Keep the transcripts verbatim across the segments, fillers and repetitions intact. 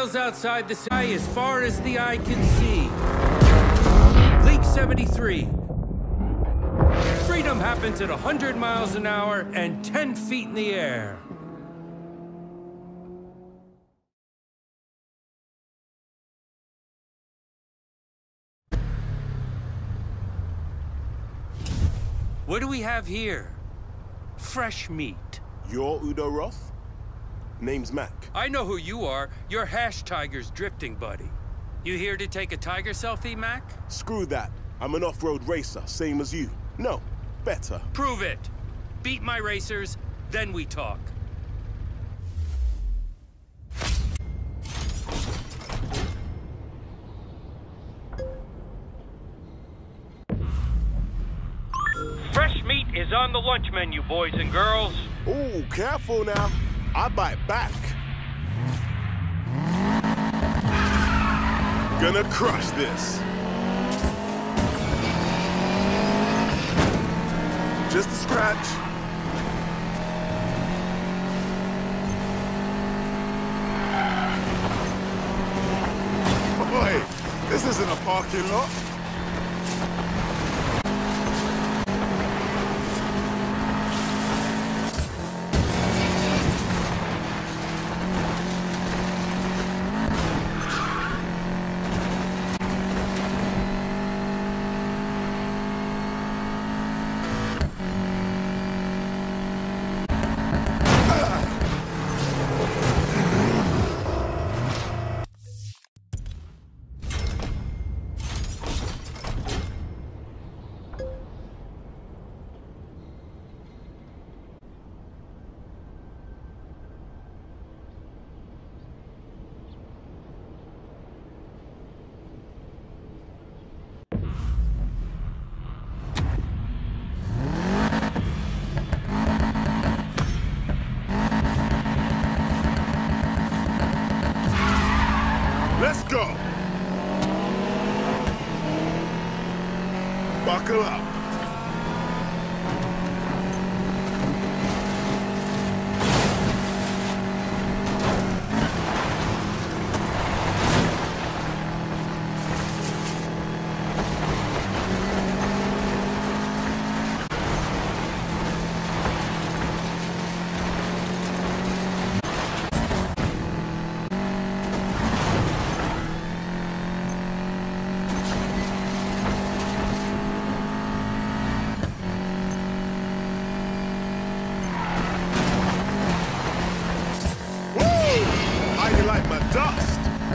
miles outside the sky as far as the eye can see. League seventy-three. Freedom happens at one hundred miles an hour and ten feet in the air. What do we have here? Fresh meat. You're Udo Roth? Name's Mac. I know who you are. You're Hash Tiger's drifting buddy. You here to take a tiger selfie, Mac? Screw that. I'm an off-road racer, same as you. No, better. Prove it. Beat my racers, then we talk. Fresh meat is on the lunch menu, boys and girls. Ooh, careful now. I bite back. Gonna crush this. Just a scratch. Boy, this isn't a parking lot. Let's go! Buckle up. Like my dust.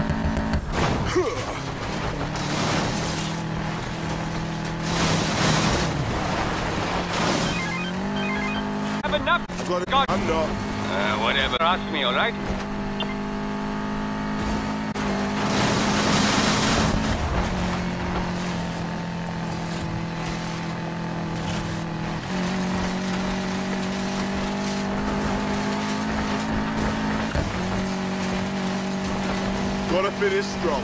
Have enough. I got it. God. I'm not. Uh, whatever. Ask me, all right? Gotta finish strong.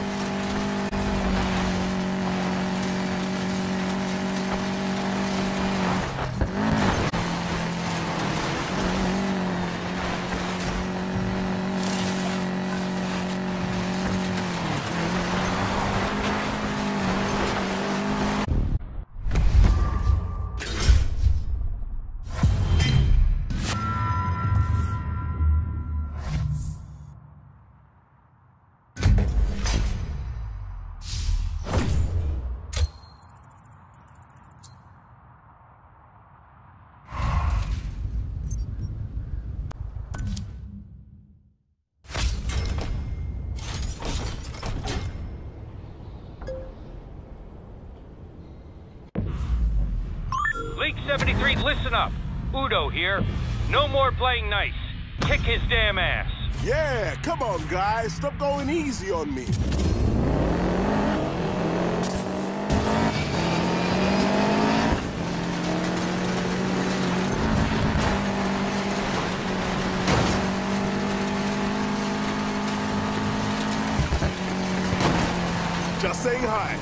League seventy-three, listen up. Udo here. No more playing nice. Kick his damn ass. Yeah, come on, guys. Stop going easy on me. Just saying hi.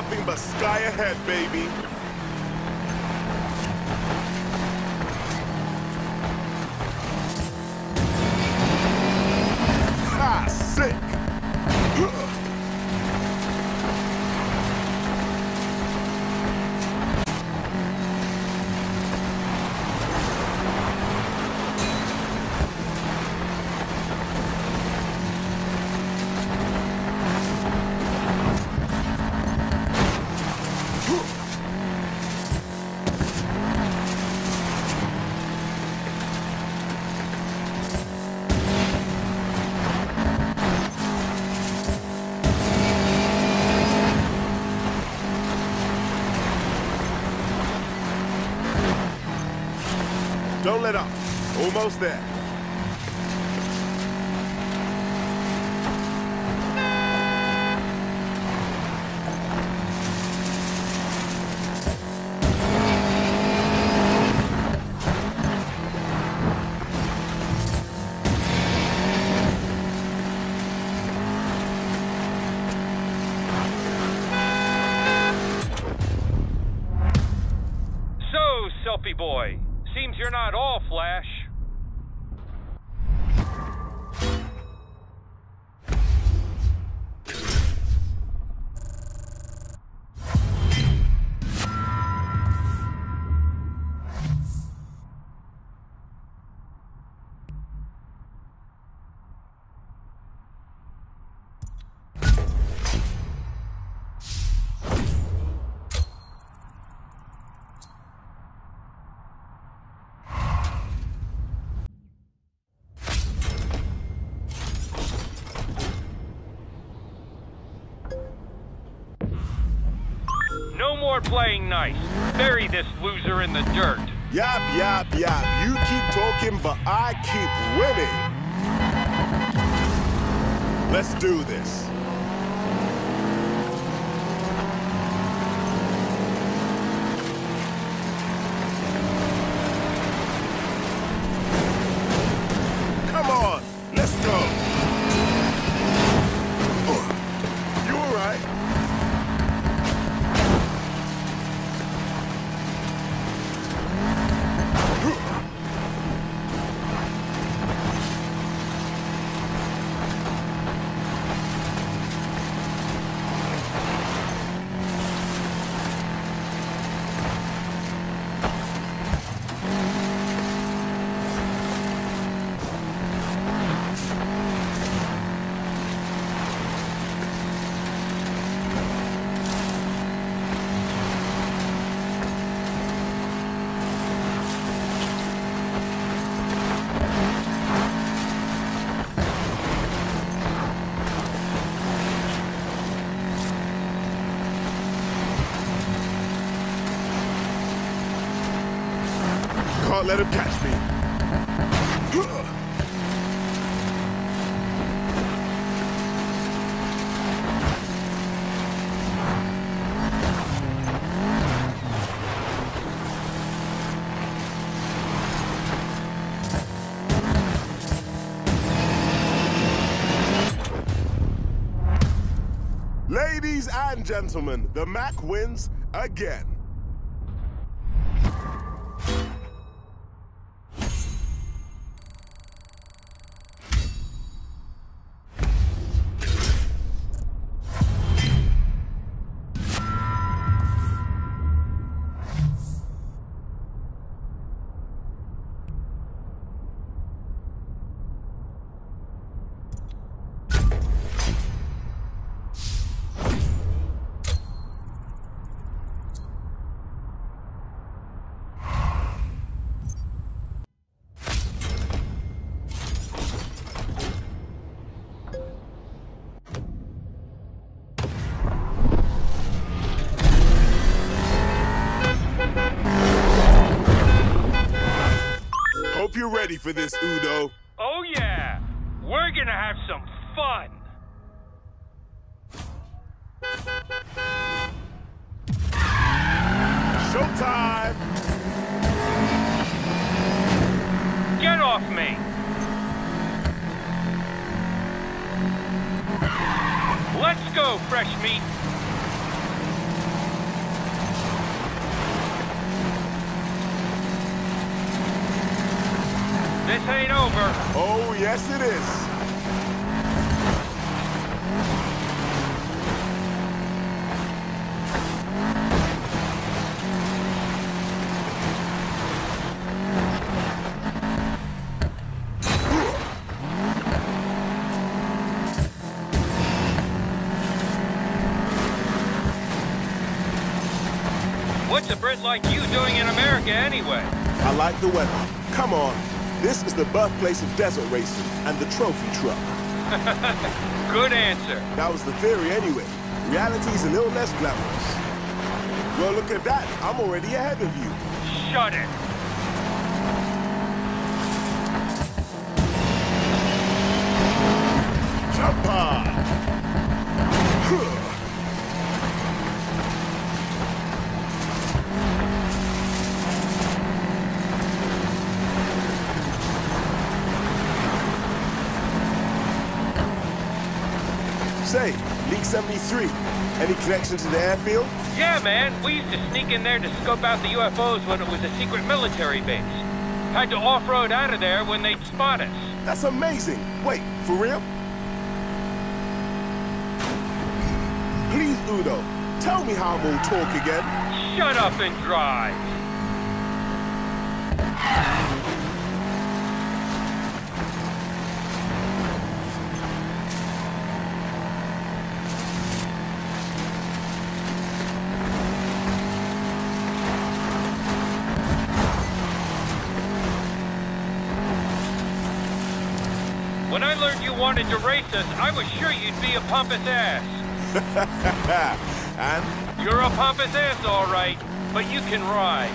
Nothing but sky ahead, baby. Ha! Sick! Don't let up. Almost there. So, Selfie boy. Seems you're not all flash. No more playing nice. Bury this loser in the dirt. Yap, yap, yap. You keep talking, but I keep winning. Let's do this. Come on, let's go. You all right? Can't let him catch me. Ladies and gentlemen, the Mac wins again. Hope you're ready for this, Udo. Oh yeah, we're gonna have some fun. Showtime! Get off me! Let's go, fresh meat! This ain't over. Oh, yes it is. What's a Brit like you doing in America anyway? I like the weather. Come on. This is the birthplace of desert racing and the trophy truck. Good answer. That was the theory anyway. Reality's a little less glamorous. Well, look at that. I'm already ahead of you. Shut it. Jump on! Say, League seventy-three, any connection to the airfield? Yeah, man. We used to sneak in there to scope out the U F Os when it was a secret military base. Had to off-road out of there when they'd spot us. That's amazing. Wait, for real? Please, Udo, tell me how I'm gonna talk again. Shut up and drive. When I learned you wanted to race us, I was sure you'd be a pompous ass. And? You're a pompous ass, all right, but you can ride.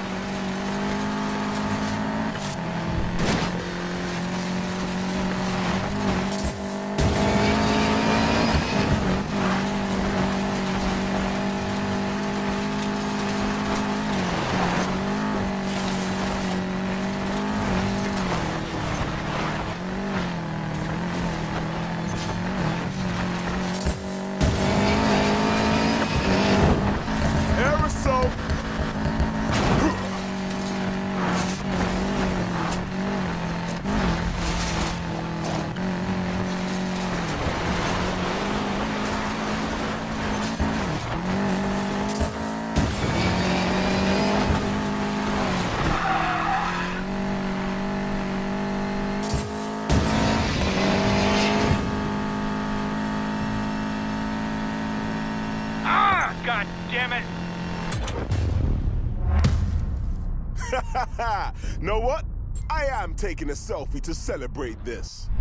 God damn it! Know what? I am taking a selfie to celebrate this.